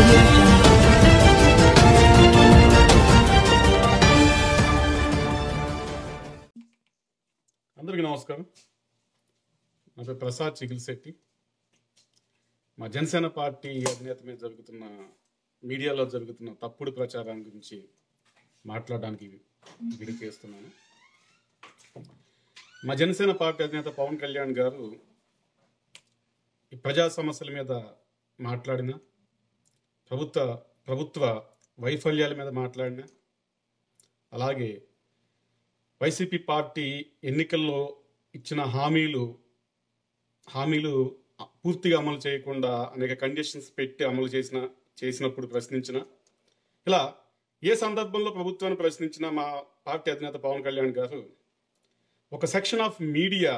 audio jungle. అందరికీ నమస్కారం. నా పేరు ప్రసాద్ చిగిల్శెట్టి. మా జనసేన పార్టీ అధినేత మీద జరుగుతున్న మీడియాలో జరుగుతున్న తప్పుడు ప్రచారం గురించి మాట్లాడడానికి విడికేస్తున్నాను. మా జనసేన పార్టీ అధినేత పవన్ కళ్యాణ్ గారు ఈ ప్రజా సమస్యల మీద మాట్లాడిన, ప్రభుత్వ వైఫల్యాల మీద మాట్లాడిన, అలాగే వైసీపీ పార్టీ ఎన్నికల్లో ఇచ్చిన హామీలు పూర్తిగా అమలు చేయకుండా అనేక కండిషన్స్ పెట్టి అమలు చేసినప్పుడు ప్రశ్నించిన, ఇలా ఏ సందర్భంలో ప్రభుత్వాన్ని ప్రశ్నించిన మా పార్టీ అధినేత పవన్ కళ్యాణ్ గారు ఒక సెక్షన్ ఆఫ్ మీడియా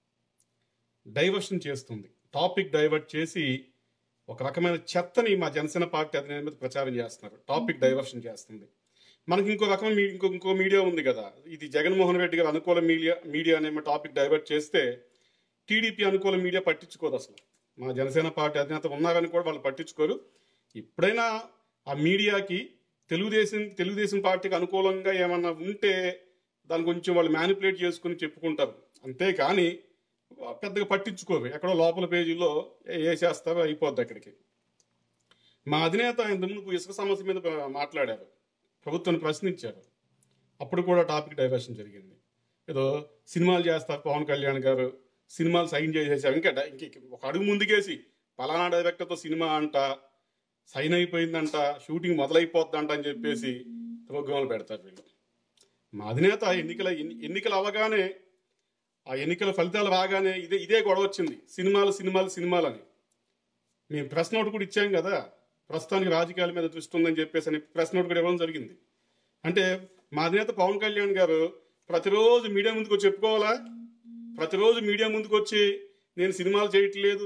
డైవర్షన్ చేస్తుంది. టాపిక్ డైవర్ట్ చేసి ఒక రకమైన చెత్తని మా జనసేన పార్టీ అధినేత మీద ప్రచారం చేస్తున్నారు. టాపిక్ డైవర్షన్ చేస్తుంది. మనకి ఇంకో రకమైన ఇంకో మీడియా ఉంది కదా, ఇది జగన్మోహన్ రెడ్డి గారు అనుకూల మీడియా అనే టాపిక్ డైవర్ట్ చేస్తే టీడీపీ అనుకూల మీడియా పట్టించుకోదు. అసలు మా జనసేన పార్టీ అధినేత ఉన్నారని కూడా వాళ్ళు పట్టించుకోరు. ఎప్పుడైనా ఆ మీడియాకి తెలుగుదేశం పార్టీకి అనుకూలంగా ఏమన్నా ఉంటే దాని కొంచెం వాళ్ళు మ్యానిపులేట్ చేసుకుని చెప్పుకుంటారు, అంతేకాని పెద్దగా పట్టించుకోరు. ఎక్కడో లోపల పేజీలో వేసేస్తారో అయిపోద్ది అక్కడికి. మా అధినేత ఇంత ముందు ఇసుక సమస్య మీద మాట్లాడారు, ప్రభుత్వాన్ని ప్రశ్నించారు. అప్పుడు కూడా టాపిక్ డైవర్షన్ జరిగింది. ఏదో సినిమాలు చేస్తారు పవన్ కళ్యాణ్ గారు, సినిమాలు సైన్ చేసేసారు, ఇంక ఒక అడుగు ముందుకేసి పలానా డైరెక్టర్తో సినిమా అంట, సైన్ అయిపోయిందంట, షూటింగ్ మొదలైపోద్దంట అని చెప్పేసి ప్రోగ్రాంలు పెడతారు వీళ్ళు. మా అధినేత ఎన్నికలు అవగానే, ఆ ఎన్నికల ఫలితాలు రాగానే ఇదే గొడవ వచ్చింది, సినిమాలు అని. మేము ప్రెస్ నోట్ కూడా ఇచ్చాం కదా, ప్రస్తుతానికి రాజకీయాల మీద దృష్టి ఉందని చెప్పేసి అని ప్రెస్ నోట్ కూడా ఇవ్వడం జరిగింది. అంటే మా అధినేత పవన్ కళ్యాణ్ గారు ప్రతిరోజు మీడియా ముందుకు వచ్చి చెప్పుకోవాలా? ప్రతిరోజు మీడియా ముందుకు వచ్చి నేను సినిమాలు చేయట్లేదు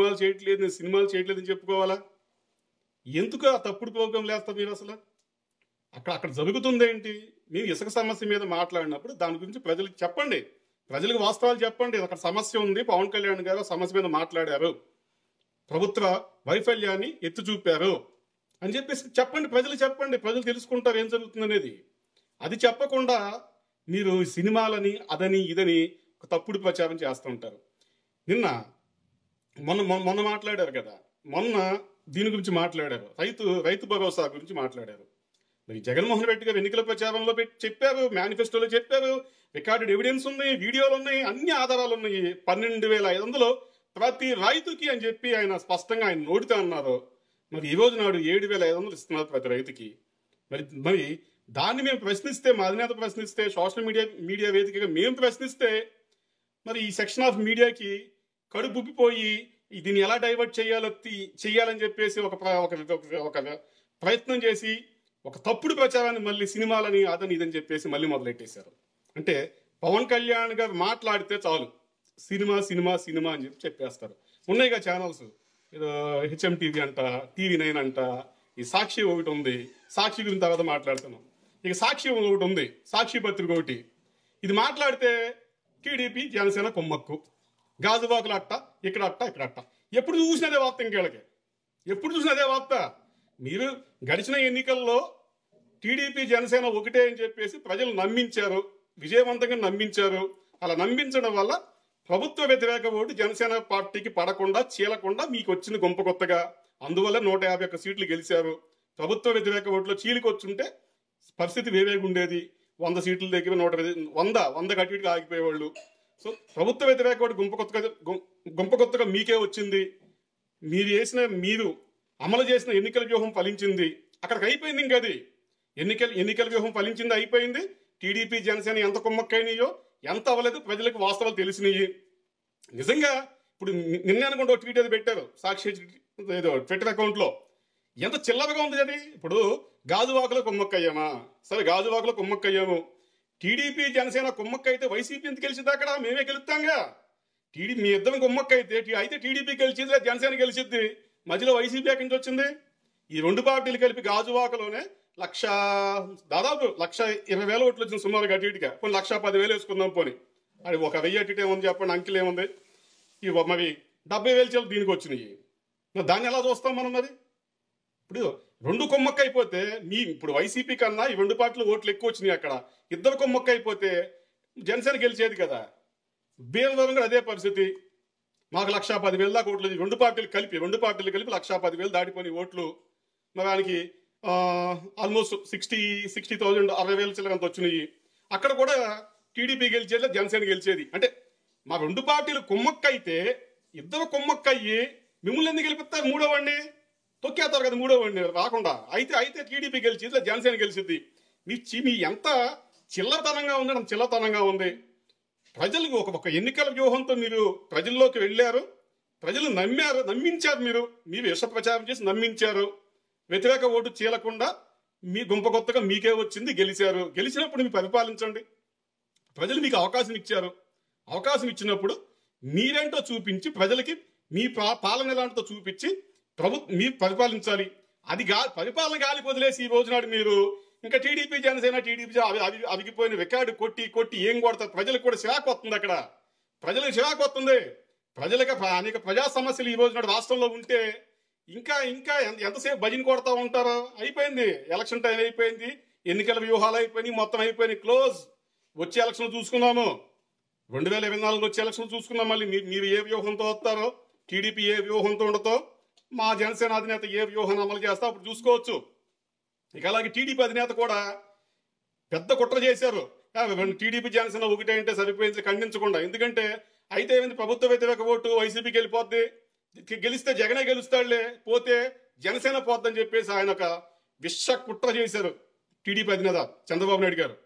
అని చెప్పుకోవాలా? ఎందుకు ఆ తప్పుడు ప్రోగ్రాం లేస్తారు మీరు? అసలు అక్కడ జరుగుతుంది ఏంటి? మీరు ఇసుక సమస్య మీద మాట్లాడినప్పుడు దాని గురించి ప్రజలకు చెప్పండి, ప్రజలకు వాస్తవాలు చెప్పండి. అక్కడ సమస్య ఉంది, పవన్ కళ్యాణ్ గారు సమస్య మీద మాట్లాడారు, ప్రభుత్వ వైఫల్యాన్ని ఎత్తి చూపారు అని చెప్పేసి చెప్పండి, ప్రజలు తెలుసుకుంటారు ఏం జరుగుతుంది అనేది. అది చెప్పకుండా మీరు సినిమాలని అదని ఇదని ఒక తప్పుడు ప్రచారం చేస్తూ ఉంటారు. మొన్న మాట్లాడారు కదా, మొన్న దీని గురించి మాట్లాడారు, రైతు భరోసా గురించి మాట్లాడారు. మరి జగన్మోహన్ రెడ్డి గారు ఎన్నికల ప్రచారంలో చెప్పారు, మేనిఫెస్టోలో చెప్పారు, రికార్డెడ్ ఎవిడెన్స్ ఉన్నాయి, వీడియోలు ఉన్నాయి, అన్ని ఆధారాలు ఉన్నాయి. 12,500 ప్రతి రైతుకి అని చెప్పి ఆయన స్పష్టంగా ఆయన నోటితో అన్నారు. మరి ఈ రోజు నాడు 7,500 ఇస్తున్నారు ప్రతి రైతుకి. మరి దాన్ని మేము ప్రశ్నిస్తే, మా అధినేత ప్రశ్నిస్తే, సోషల్ మీడియా వేదికగా మేము ప్రశ్నిస్తే, మరి ఈ సెక్షన్ ఆఫ్ మీడియాకి కడుపు ఉబ్బిపోయి దీన్ని ఎలా డైవర్ట్ చేయాలని చెప్పేసి ఒక ప్రయత్నం చేసి ఒక తప్పుడు ప్రచారాన్ని మళ్ళీ సినిమాలని అదని ఇదని చెప్పేసి మళ్ళీ మొదలెట్టేశారు. అంటే పవన్ కళ్యాణ్ గారు మాట్లాడితే చాలు సినిమా అని చెప్పేస్తారు. ఉన్నాయిగా ఛానల్స్, ఏదో హెచ్ఎం టీవీ అంట, TV9 అంట, ఈ సాక్షి ఒకటి ఉంది, సాక్షి గురించి తర్వాత మాట్లాడుతున్నాం. ఇక సాక్షి ఒకటి ఉంది, సాక్షి పత్రిక ఒకటి. ఇది మాట్లాడితే టీడీపీ జనసేన కొమ్మక్కు, గాజువాకులు అట్ట, ఇక్కడ అట్ట. ఎప్పుడు చూసినదే వార్త, ఇంకేళ్ళకి ఎప్పుడు చూసినదే వార్త. మీరు గడిచిన ఎన్నికల్లో టీడీపీ జనసేన ఒకటే అని చెప్పేసి ప్రజలు నమ్మించారు, విజయవంతంగా నమ్మించారు. అలా నమ్మించడం వల్ల ప్రభుత్వ వ్యతిరేక ఓటు జనసేన పార్టీకి పడకుండా, చీలకుండా మీకు వచ్చింది గొంప కొత్తగా. అందువల్ల 151 సీట్లు గెలిచారు. ప్రభుత్వ వ్యతిరేక ఓట్లో చీలికి వచ్చుంటే పరిస్థితి వేవేగా ఉండేది. 100 సీట్ల దగ్గర 100 అటు ఇటుగా ఆగిపోయేవాళ్ళు. సో ప్రభుత్వ వ్యతిరేక ఓటు గొంప కొత్తగా మీకే వచ్చింది. మీరు అమలు చేసిన ఎన్నికల వ్యూహం ఫలించింది. అక్కడికి అయిపోయింది. ఇంకా అది ఎన్నికల వ్యూహం ఫలించింది, అయిపోయింది. టీడీపీ జనసేన ఎంత కుమ్మక్కైనాయో, ఎంత అవ్వలేదు, ప్రజలకు వాస్తవాలు తెలిసినాయి. నిజంగా ఇప్పుడు నిన్న అనుకుంటే ట్వీట్ అది పెట్టారు, సాక్షి ఏదో ట్విట్టర్ అకౌంట్లో. ఎంత చిల్లరగా ఉంది అది. ఇప్పుడు గాజువాకలో కుమ్మక్కయ్యామా? సరే, గాజువాకలో కుమ్మక్కయ్యాము. టీడీపీ జనసేన కుమ్మక్క అయితే వైసీపీ ఎందుకు గెలిచింది? అక్కడ మేమే గెలుస్తాంగా. మీ ఇద్దరం కుమ్మక్క అయితే టీడీపీ గెలిచింది, లేదా జనసేన గెలిచిద్ది. మధ్యలో వైసీపీ ఎక్కడి నుంచి వచ్చింది? ఈ రెండు పార్టీలు కలిపి గాజువాకలోనే దాదాపు 1,20,000 ఓట్లు వచ్చింది సుమారుగా. అటు ఇటుగా పోనీ 1,10,000 వేసుకుందాం. పోనీ అది ఒక 1000 అటు ఏముంది చెప్పండి, అంకెలు ఏముంది? మరి 70,000 చీలు దీనికి వచ్చినాయి. దాన్ని ఎలా చూస్తాం మనం? మరి ఇప్పుడు రెండు కొమ్మక్క అయిపోతే ఇప్పుడు వైసీపీ కన్నా ఈ రెండు పార్టీలు ఓట్లు ఎక్కువ వచ్చినాయి. అక్కడ ఇద్దరు కొమ్మక్క అయిపోతే జనసేన గెలిచేది కదా. భీమవరం కూడా అదే పరిస్థితి. మాకు 1,10,000 దాకా ఓట్లు రెండు పార్టీలు కలిపి 1,10,000 దాటిపోయి ఓట్లు. మరి దానికి ఆల్మోస్ట్ 60,000 60,000 చిల్లరంత వచ్చినాయి. అక్కడ కూడా టీడీపీ గెలిచేది, జనసేన గెలిచేది. అంటే మా రెండు పార్టీలు కొమ్మక్క అయితే ఇద్దరు కొమ్మక్క అయ్యి మిమ్మల్ని ఎందుకు గెలిపిస్తారు? మూడో వాడిని తొక్కేస్తారు కదా, మూడో వాడిని రాకుండా. అయితే టీడీపీ గెలిచింది, జనసేన గెలిచింది. మీ ఎంత చిల్లతనంగా ఉంది, అంత చిల్లతనంగా ఉంది. ప్రజలకు ఒక ఎన్నికల వ్యూహంతో మీరు ప్రజల్లోకి వెళ్ళారు, ప్రజలు నమ్మించారు. మీరు విష ప్రచారం చేసి నమ్మించారు. వ్యతిరేక ఓటు చీలకుండా మీ గుంప కొత్తగా మీకే వచ్చింది, గెలిచారు. గెలిచినప్పుడు మీరు పరిపాలించండి. ప్రజలు మీకు అవకాశం ఇచ్చారు. అవకాశం ఇచ్చినప్పుడు మీరేంటో చూపించి ప్రజలకి మీ పాలన ఎలాంటితో చూపించి మీరు పరిపాలించాలి. పరిపాలన గాలికి వదిలేసి ఈ రోజునాడు మీరు ఇంకా టీడీపీ జనసేన అవిగిపోయిన రికార్డు కొట్టి ఏం కొడతారు? ప్రజలకు కూడా చిరాకు వస్తుంది. అక్కడ ప్రజలకు చిరాకు వస్తుంది. ప్రజలకు అనేక ప్రజా సమస్యలు ఈ రోజునాడు రాష్ట్రంలో ఉంటే ఇంకా ఎంతసేపు భజన కొడతా ఉంటారో? అయిపోయింది, ఎలక్షన్ టైం అయిపోయింది, ఎన్నికల వ్యూహాలు అయిపోయినాయి, మొత్తం అయిపోయినాయి, క్లోజ్. వచ్చే ఎలక్షన్ చూసుకున్నాము, 2024 వచ్చే ఎలక్షన్ చూసుకున్నాం. మళ్ళీ మీరు ఏ వ్యూహంతో వస్తారో, టీడీపీ ఏ వ్యూహంతో ఉండతో, మా జనసేన అధినేత ఏ వ్యూహాన్ని అమలు చేస్తా అప్పుడు చూసుకోవచ్చు. ఇక అలాగే టీడీపీ అధినేత కూడా పెద్ద కుట్ర చేశారు. టీడీపీ జనసేన ఒకటే అంటే సరిపోయింది ఖండించకుండా. ఎందుకంటే అయితే ఏమైంది, ప్రభుత్వ వ్యతిరేక ఓటు వైసీపీకి వెళ్ళిపోద్ది, గెలిస్తే జగనే గెలుస్తాడులే, పోతే జనసేన పోద్దని చెప్పేసి ఆయన ఒక విష కుట్ర చేశారు. టీడీపీ అధినేత చంద్రబాబు నాయుడు గారు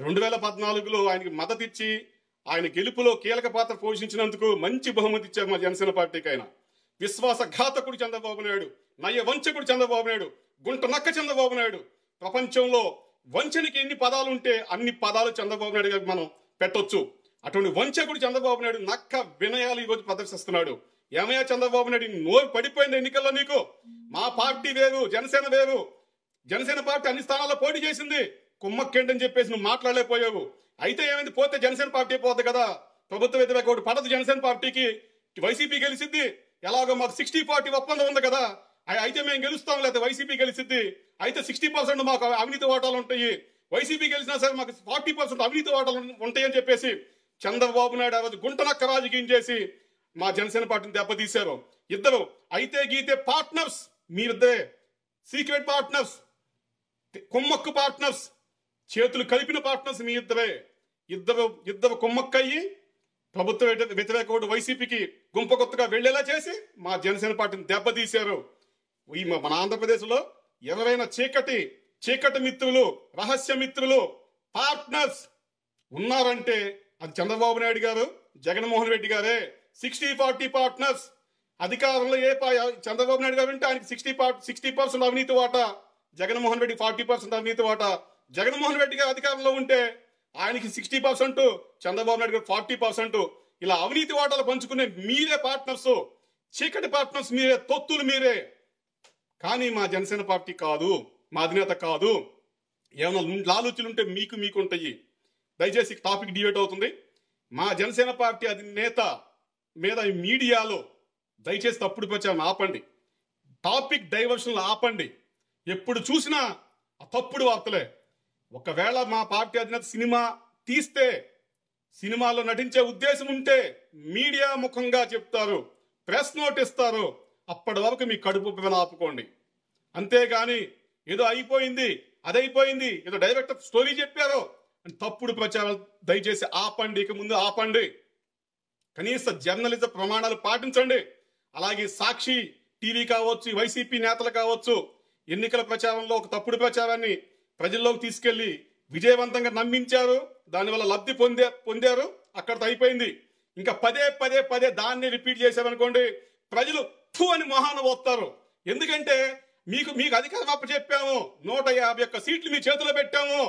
2014లో ఆయనకి మద్దతు ఇచ్చి ఆయన గెలుపులో కీలక పాత్ర పోషించినందుకు మంచి బహుమతి ఇచ్చారు మా జనసేన పార్టీకి. ఆయన విశ్వాసఘాతకుడు చంద్రబాబు నాయుడు, నయ్య వంచకుడు చంద్రబాబు నాయుడు, గుంట నక్క చంద్రబాబు నాయుడు. ప్రపంచంలో వంచనకి ఎన్ని పదాలు ఉంటే అన్ని పదాలు చంద్రబాబు నాయుడు గారికి మనం పెట్టొచ్చు. అటువంటి వంచకుడు చంద్రబాబు నాయుడు నక్క వినయాలు ఈరోజు ప్రదర్శిస్తున్నాడు. ఏమయ్యా చంద్రబాబు నాయుడు, నోరు పడిపోయింది ఎన్నికల్లో నీకు? మా పార్టీ వేరు, జనసేన వేరు. జనసేన పార్టీ అన్ని స్థానాల్లో పోటీ చేసింది, కుమ్మక్కేంటని చెప్పేసి నువ్వు మాట్లాడలేకపోయావు. అయితే ఏమైంది, పోతే జనసేన పార్టీ పోద్ది కదా. ప్రభుత్వ వ్యతిరేక ఓటు పడదు జనసేన పార్టీకి, వైసీపీ గెలిచిద్ది. ఎలాగో మాకు 60-40 ఒప్పందం ఉంది కదా, అయితే మేము గెలుస్తాం, లేకపోతే వైసీపీ గెలిచిద్ది. అయితే 60% మాకు అవినీతి ఓటాలు ఉంటాయి, వైసీపీ గెలిచినా సరే మాకు 40% అవినీతి ఓటాలు ఉంటాయని చెప్పేసి చంద్రబాబు నాయుడు ఆ రోజు గుంటనక్క రాజకీయం చేసి మా జనసేన పార్టీని దెబ్బతీశారు. ఇద్దరు అయితే గీతే పార్ట్నర్స్, మీరిద్దరే సీక్రెట్ పార్ట్నర్స్, కుమ్మక్కు పార్ట్నర్స్, చేతులు కలిపిన పార్ట్నర్స్ మీ ఇద్దరే. ఇద్దరు కుమ్మక్కయ్యి ప్రభుత్వ వ్యతిరేక ఓటు వైసీపీకి గుంప కొత్తగా వెళ్లేలా చేసి మా జనసేన పార్టీని దెబ్బతీశారు. మన ఆంధ్రప్రదేశ్లో ఎవరైనా చీకటి మిత్రులు, రహస్య మిత్రులు, పార్ట్నర్స్ ఉన్నారంటే అది చంద్రబాబు నాయుడు గారు, జగన్మోహన్ రెడ్డి గారే. 60-40 పార్ట్నర్స్. అధికారంలో చంద్రబాబు నాయుడు గారు ఉంటే ఆయనకి 60% అవినీతి వాటా, జగన్మోహన్ రెడ్డి 40% అవినీతి వాటా. జగన్మోహన్ రెడ్డి గారు అధికారంలో ఉంటే ఆయనకి 60%, చంద్రబాబు నాయుడు గారు 40%. ఇలా అవినీతి వాటాలు పంచుకునే మీరే పార్ట్నర్స్, చీకటి పార్ట్నర్స్ మీరే, తొత్తులు మీరే. కానీ మా జనసేన పార్టీ కాదు, మా అధినేత కాదు. ఏమైనా లాలూచులుంటే మీకు ఉంటాయి. దయచేసి టాపిక్ డిబేట్ అవుతుంది. మా జనసేన పార్టీ అధినేత మీద మీడియాలో దయచేసి తప్పుడు ప్రచారం ఆపండి, టాపిక్ డైవర్షన్లు ఆపండి. ఎప్పుడు చూసినా తప్పుడు వార్తలే. ఒకవేళ మా పార్టీ అధినేత సినిమా తీస్తే, సినిమాలో నటించే ఉద్దేశం ఉంటే మీడియా ముఖంగా చెప్తారు, ప్రెస్ నోట్ ఇస్తారు. అప్పటి వరకు మీ కడుపు ఆపుకోండి. అంతేగాని ఏదో అయిపోయింది, అదైపోయింది, ఏదో డైరెక్టర్ స్టోరీ చెప్పారో అని తప్పుడు ప్రచారం దయచేసి ఆపండి. ఇక ముందు ఆపండి. కనీస జర్నలిజం ప్రమాణాలు పాటించండి. అలాగే సాక్షి టీవీ కావచ్చు, వైసీపీ నేతలు కావచ్చు, ఎన్నికల ప్రచారంలో ఒక తప్పుడు ప్రచారాన్ని ప్రజల్లోకి తీసుకెళ్లి విజయవంతంగా నమ్మించారు. దానివల్ల లబ్ధి పొందారు. అక్కడితో అయిపోయింది. ఇంకా పదే దాన్ని రిపీట్ చేశారనుకోండి, ప్రజలు ఫు అని మొహాన పోస్తారు. ఎందుకంటే మీకు అధికారం అప్పచెప్పాము, 151 సీట్లు మీ చేతిలో పెట్టాము,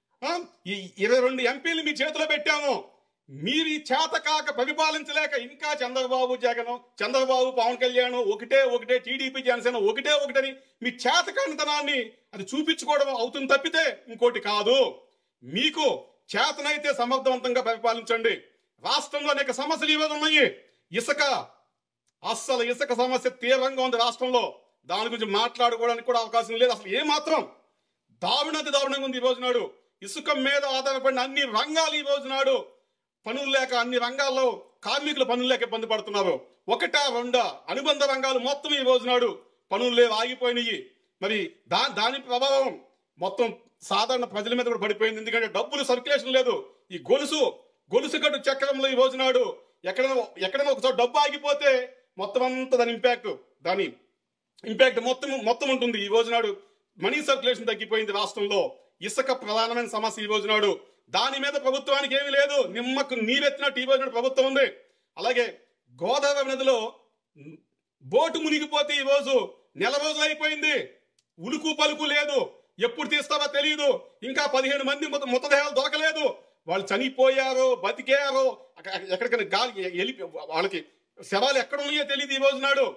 22 ఎంపీలు మీ చేతిలో పెట్టాము. మీరు ఈ చేతకాక పరిపాలించలేక ఇంకా చంద్రబాబు పవన్ కళ్యాణ్ ఒకటే, టీడీపీ జనసేన ఒకటని మీ చేతకానితనాన్ని అది చూపించుకోవడం అవుతుంది తప్పితే ఇంకోటి కాదు. మీకు చేతనైతే సమర్థవంతంగా పరిపాలించండి. రాష్ట్రంలో అనేక సమస్యలు ఈరోజు ఉన్నాయి. ఇసుక సమస్య తీవ్రంగా ఉంది రాష్ట్రంలో. దాని గురించి మాట్లాడుకోవడానికి కూడా అవకాశం లేదు. అసలు ఏమాత్రం దారుణంగా ఉంది ఈ రోజు నాడు. ఇసుక మీద ఆధారపడిన అన్ని రంగాలు ఈ రోజు నాడు పనులు లేక, అన్ని రంగాల్లో కార్మికులు పనులు లేక ఇబ్బంది పడుతున్నారు. ఒకటా రెండా అనుబంధ రంగాలు మొత్తం ఈ రోజు నాడు పనులు లేవు, ఆగిపోయినాయి. మరి దాని ప్రభావం మొత్తం సాధారణ ప్రజల మీద కూడా పడిపోయింది. ఎందుకంటే డబ్బులు సర్క్యులేషన్ లేదు. ఈ గొలుసు కట్టు చక్రంలో ఈ రోజు నాడు ఎక్కడైనా ఒకసారి డబ్బు ఆగిపోతే మొత్తం అంతా దాని ఇంపాక్ట్ మొత్తం ఉంటుంది. ఈ రోజు నాడు మనీ సర్క్యులేషన్ తగ్గిపోయింది రాష్ట్రంలో. ఇసుక ప్రధానమైన సమస్య ఈ రోజు నాడు. దాని మీద ప్రభుత్వానికి ఏమీ లేదు. నిమ్మకు నీరెత్తినట్టు ఈ రోజు నాడు ప్రభుత్వం ఉంది. అలాగే గోదావరి నదిలో బోటు మునిగిపోతే ఈ రోజు నెల రోజులు అయిపోయింది. ఉలుకు పలుకు లేదు. ఎప్పుడు తీస్తారో తెలియదు. ఇంకా 15 మంది మృతదేహాలు దొరకలేదు. వాళ్ళు చనిపోయారో బతికారో, ఎక్కడికైనా గాలి వాళ్ళకి శవాలు ఎక్కడ ఉన్నాయో తెలియదు. ఈ రోజు నాడు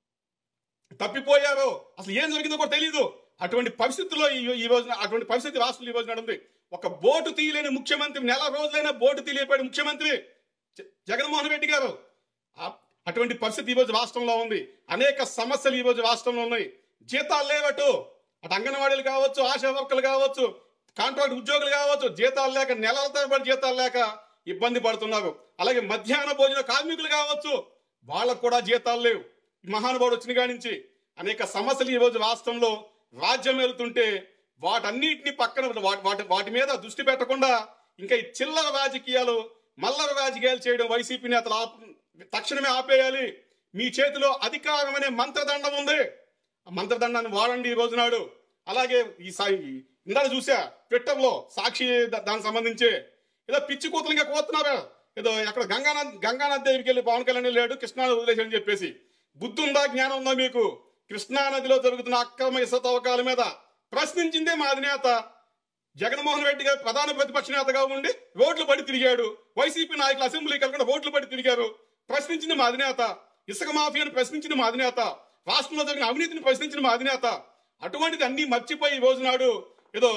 తప్పిపోయారో, అసలు ఏం జరిగిందో కూడా తెలియదు. అటువంటి పరిస్థితుల్లో ఈ రోజున అటువంటి పరిస్థితి రాష్ట్రంలో ఈ రోజు నాడు ఉంది. ఒక బోటు తీయలేని ముఖ్యమంత్రి, నెల రోజులైనా బోటు తీయలేకపోయిన ముఖ్యమంత్రి జగన్మోహన్ రెడ్డి గారు. అటువంటి పరిస్థితి ఈ రోజు రాష్ట్రంలో ఉంది. అనేక సమస్యలు ఈ రోజు రాష్ట్రంలో ఉన్నాయి. జీతాలు లేవటు, అటు అంగన్వాడీలు కావచ్చు, ఆశా వర్కర్లు కావచ్చు, కాంట్రాక్ట్ ఉద్యోగులు కావచ్చు, జీతాలు లేక నెలల తరబడి జీతాలు లేక ఇబ్బంది పడుతున్నారు. అలాగే మధ్యాహ్న భోజన కార్మికులు కావచ్చు, వాళ్ళకు కూడా జీతాలు లేవు. మహానుభావుడు వచ్చిన కాడి నుంచి అనేక సమస్యలు ఈ రోజు రాష్ట్రంలో రాజ్యం వెళ్తుంటే వాటన్నిటిని పక్కన వాటి మీద దృష్టి పెట్టకుండా ఇంకా ఈ చిల్లర రాజకీయాలు, మల్లర రాజకీయాలు చేయడం వైసీపీ నేతలు తక్షణమే ఆపేయాలి. మీ చేతిలో అధికారం అనే మంత్రదండం ఉంది. ఆ మంత్రదండాన్ని వాడండి ఈ రోజు నాడు. అలాగే ఇందాక చూసా ట్విట్టర్లో సాక్షి దానికి సంబంధించి ఏదో పిచ్చి కూతులుగా కోతున్నారా, ఏదో ఎక్కడ గంగానది దగ్గరికి వెళ్ళి పవన్ కళ్యాణ్ లేడు, కృష్ణానది వదిలేసని చెప్పేసి. బుద్ధి ఉందా, జ్ఞానం ఉందా మీకు? కృష్ణానదిలో జరుగుతున్న అక్రమ ఇసుక తవ్వకాల మీద ప్రశ్నించిందే మా అధినేత జగన్మోహన్ రెడ్డి గారు. ప్రధాన ప్రతిపక్ష నేతగా ఉండి రోడ్లు పడి తిరిగాడు. వైసీపీ నాయకులు అసెంబ్లీకి వెళ్ళకుండా రోడ్లు పడి తిరిగారు. ప్రశ్నించింది మా అధినేత. ఇసుక మాఫియాను ప్రశ్నించింది మా అధినేత. రాష్ట్రంలో జరిగిన అవినీతిని ప్రశ్నించిన మా అధినేత. అటువంటిది అన్ని మర్చిపోయి ఈ రోజు నాడు ఏదో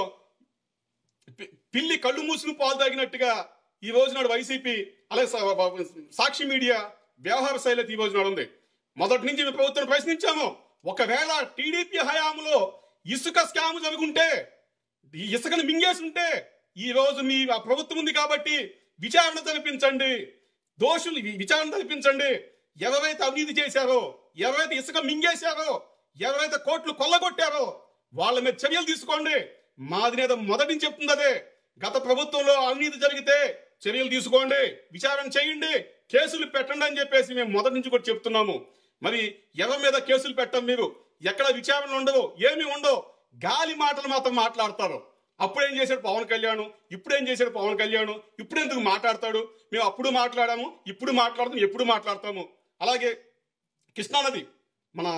పిల్లి కళ్ళు మూసుకుని పాలు తాగినట్టుగా ఈ రోజు నాడు వైసీపీ, అలాగే సాక్షి మీడియా వ్యవహార శైలి ఈ రోజు నాడు ఉంది. మొదటి నుంచి మేము ప్రభుత్వం ప్రశ్నించాము. ఒకవేళ టీడీపీ హయాంలో ఇసుక స్కామ్ జరుగుంటే, ఈ ఇసుకను మింగేసి ఉంటే, ఈ రోజు మీ ప్రభుత్వం ఉంది కాబట్టి విచారణ జరిపించండి, దోషులు విచారణ జరిపించండి. ఎవరైతే అవినీతి చేశారో, ఎవరైతే ఇసుక మింగేశారో, ఎవరైతే కోట్లు కొల్లగొట్టారో వాళ్ళ మీద చర్యలు తీసుకోండి. మా అధినేత మొదటి నుంచి చెప్తుంది అదే. గత ప్రభుత్వంలో అవినీతి జరిగితే చర్యలు తీసుకోండి, విచారణ చేయండి, కేసులు పెట్టండి అని చెప్పేసి మేము మొదటి నుంచి కూడా చెప్తున్నాము. మరి ఎవరి మీద కేసులు పెట్టం, మీరు ఎక్కడ విచారణ ఉండవు, ఏమి ఉండవు, గాలి మాటలు మాత్రం మాట్లాడతారు. అప్పుడేం చేశాడు పవన్ కళ్యాణ్, ఇప్పుడేం చేశాడు పవన్ కళ్యాణ్, ఇప్పుడు ఎందుకు మాట్లాడతాడు? మేము అప్పుడు మాట్లాడాము, ఇప్పుడు మాట్లాడతాము, ఎప్పుడు మాట్లాడతాము. అలాగే కృష్ణానది మన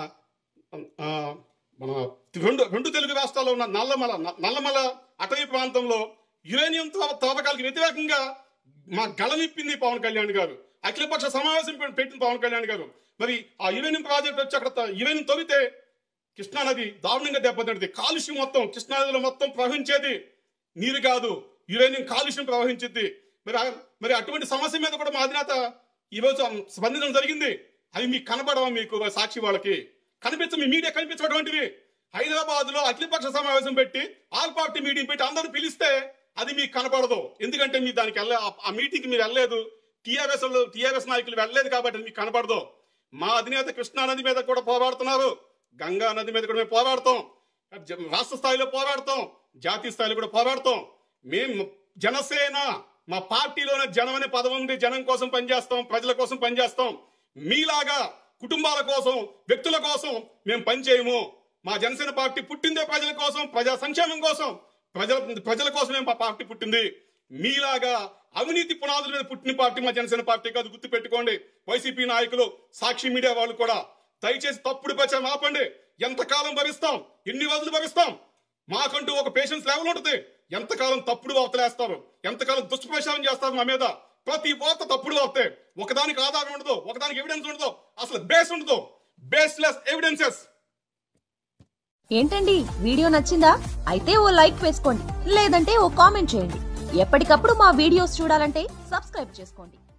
రెండు తెలుగు రాష్ట్రాల్లో ఉన్న నల్లమల అటవీ ప్రాంతంలో యురేనియం తవ్వకాలకు వ్యతిరేకంగా మా గళమిప్పింది పవన్ కళ్యాణ్ గారు. అఖిలపక్ష సమావేశం పెట్టింది పవన్ కళ్యాణ్ గారు. మరి ఆ యురేనియం ప్రాజెక్ట్ వచ్చి అక్కడ యురేనియం తవ్వితే కృష్ణానది దారుణంగా దెబ్బతింటది. కాలుష్యం మొత్తం కృష్ణానదిలో మొత్తం ప్రవహించేది నీరు కాదు, యురేనియం కాలుష్యం ప్రవహించింది. మరి అటువంటి సమస్య మీద కూడా మా అధినేత ఈరోజు స్పందించడం జరిగింది. అవి మీకు కనపడవా? మీకు సాక్షి వాళ్ళకి మీ మీడియా కనిపించటువంటివి. హైదరాబాద్ లో అఖిలపక్ష సమావేశం పెట్టి ఆల్ పార్టీ మీటింగ్ పెట్టి అందరూ పిలిస్తే అది మీకు కనపడదు. ఎందుకంటే మీరు దానికి ఆ మీటింగ్ మీరు వెళ్ళలేదు, టీఆర్ఎస్ నాయకులు వెళ్ళలేదు కాబట్టి అది మీకు కనపడదు. మా అధినేత కృష్ణానది మీద కూడా పోరాడుతున్నారు, గంగా నది మీద కూడా మేము పోరాడతాం, రాష్ట్ర స్థాయిలో పోరాడతాం, జాతీయ స్థాయిలో కూడా పోరాడతాం. మేము జనసేన, మా పార్టీలోనే జనం అనే పదం ఉంది. జనం కోసం పనిచేస్తాం, ప్రజల కోసం పనిచేస్తాం. మీలాగా కుటుంబాల కోసం, వ్యక్తుల కోసం మేము పనిచేయము. మా జనసేన పార్టీ పుట్టిందే ప్రజల కోసం, ప్రజా సంక్షేమం కోసం, ప్రజల కోసమే మా పార్టీ పుట్టింది. మీలాగా అవినీతి పునాదుల మీద పుట్టిన పార్టీ మా జనసేన పార్టీ కాదు, గుర్తు పెట్టుకోండి. వైసీపీ నాయకులు, సాక్షి మీడియా వాళ్ళు కూడా దయచేసి తప్పుడు ప్రచారం ఆపండి. ఎంతకాలం భరిస్తాం? ఎన్ని రోజులు భరిస్తాం? మాకంటూ ఒక పేషెన్స్ లెవెల్ ఉంటుంది. ఎంతకాలం తప్పుడు వార్తలేస్తారు, ఎంతకాలం దుష్ప్రచారం చేస్తారు మా మీద? ప్రతి వార్త తప్పుడు వార్తే, ఒకదానికి ఆధారం ఉండదు, ఒకదానికి ఎవిడెన్స్ ఉండదు, అసలు బేస్ ఉండదు, బేస్లెస్ ఎవిడెన్సెస్. ఏంటండి, వీడియో నచ్చిందా? అయితే ఓ లైక్ వేసుకోండి, లేదంటే ఓ కామెంట్ చేయండి. ఎప్పటికప్పుడు మా వీడియోస్ చూడాలంటే సబ్స్క్రైబ్ చేసుకోండి.